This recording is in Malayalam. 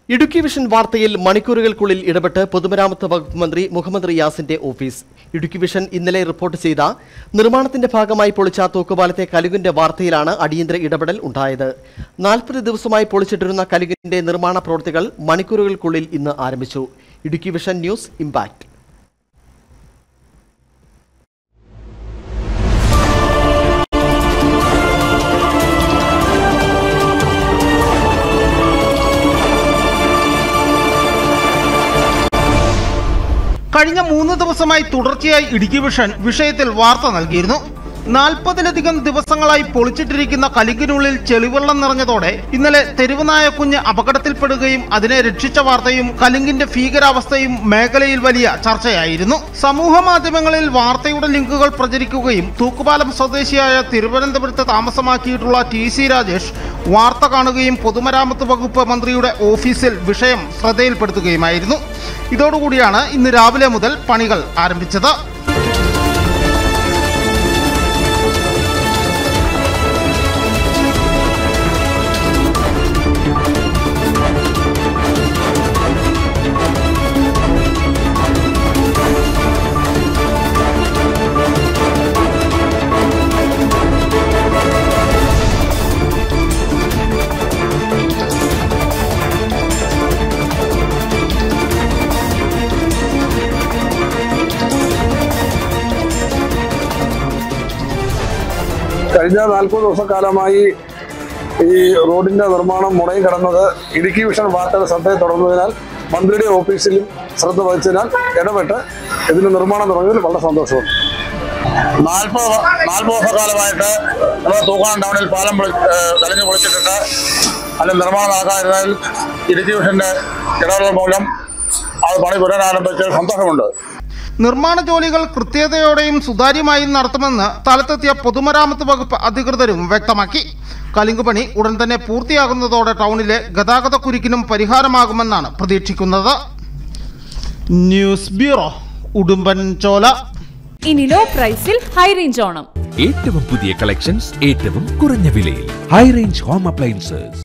ഇടുക്കി വിഷൻ വാർത്തയിൽ മണിക്കൂറുകൾക്കുള്ളിൽ ഇടപെട്ട് പൊതുമരാമത്ത് വകുപ്പ് മന്ത്രി മുഹമ്മദ് റിയാസിന്റെ ഓഫീസ്. ഇടുക്കി വിഷൻ ഇന്നലെ റിപ്പോർട്ട് ചെയ്ത നിർമ്മാണത്തിന്റെ ഭാഗമായി പൊളിച്ച തൂക്കുപാലത്തെ കലുകിന്റെ വാർത്തയിലാണ് അടിയന്തര ഇടപെടൽ ഉണ്ടായത്. 40 ദിവസമായി പൊളിച്ചിട്ടിരുന്ന കലുകിന്റെ നിർമ്മാണ പ്രവൃത്തികൾ മണിക്കൂറുകൾക്കുള്ളിൽ ഇന്ന് ആരംഭിച്ചു. Idukki vision news impact. കഴിഞ്ഞ 3 ദിവസമായി തുടർച്ചയായി ഇടുക്കി വിഷൻ വിഷയത്തിൽ വാർത്ത നൽകിയിരുന്നു. 40ലധികം ദിവസങ്ങളായി പൊളിച്ചിട്ടിരിക്കുന്ന കലുങ്കിനുള്ളിൽ ചെളിവെള്ളം നിറഞ്ഞതോടെ ഇന്നലെ തെരുവുനായ കുഞ്ഞ് അപകടത്തിൽപ്പെടുകയും അതിനെ രക്ഷിച്ച വാർത്തയും കലുങ്കിന്റെ ഭീകരാവസ്ഥയും മേഖലയിൽ വലിയ ചർച്ചയായിരുന്നു. സമൂഹ മാധ്യമങ്ങളിൽ വാർത്തയുടെ ലിങ്കുകൾ പ്രചരിക്കുകയും തൂക്കുപാലം സ്വദേശിയായ തിരുവനന്തപുരത്ത് താമസമാക്കിയിട്ടുള്ള TC രാജേഷ് വാർത്ത കാണുകയും പൊതുമരാമത്ത് വകുപ്പ് മന്ത്രിയുടെ ഓഫീസിൽ വിഷയം ശ്രദ്ധയിൽപ്പെടുത്തുകയുമായിരുന്നു. ഇതോടുകൂടിയാണ് ഇന്ന് രാവിലെ മുതൽ പണികൾ ആരംഭിച്ചത്. കഴിഞ്ഞ 40 ദിവസക്കാലമായി ഈ റോഡിന്റെ നിർമ്മാണം മുടങ്ങി കിടന്നത് ഇടുക്കി വിഷൻ വാർത്തയുടെ ശ്രദ്ധയെ തുടർന്നതിനാൽ മന്ത്രിയുടെ ഓഫീസിലും ശ്രദ്ധ വഹിച്ചതിനാൽ ഇടപെട്ട് ഇതിന്റെ നിർമ്മാണം തുടങ്ങിയതിൽ വളരെ സന്തോഷമുണ്ട്. 40 ദിവസക്കാലമായിട്ട് നമ്മൾ തൂക്കാനം ടൗണിൽ പാലം കലഞ്ഞു പൊളിച്ചിട്ടിട്ട് അതിന്റെ നിർമ്മാണം നടക്കാതിരുന്നതിൽ ഇടുക്കി വിഷന്റെ ഇടപെടൽ മൂലം അത് പണി പുനരാരംഭിച്ചതിൽ സന്തോഷമുണ്ട്. നിർമ്മാണ ജോലികൾ കൃത്യതയോടെയും സുതാര്യമായും നടത്തുമെന്ന് സ്ഥലത്തെത്തിയ പൊതുമരാമത്ത് വകുപ്പ് അധികൃതരും വ്യക്തമാക്കി. കലുങ്കുപണി ഉടൻ തന്നെ പൂർത്തിയാകുന്നതോടെ ടൗണിലെ ഗതാഗത കുരുക്കിനും പരിഹാരമാകുമെന്നാണ് പ്രതീക്ഷിക്കുന്നത്. News bureau, Udumbanchola. ഇനി ലോ പ്രൈസിൽ ഹൈ റേഞ്ച് ഓണം. ഏറ്റവും പുതിയ കളക്ഷൻസ് ഏറ്റവും കുറഞ്ഞ വിലയിൽ ഹൈ റേഞ്ച് ഹോം അപ്ലയൻസസ്.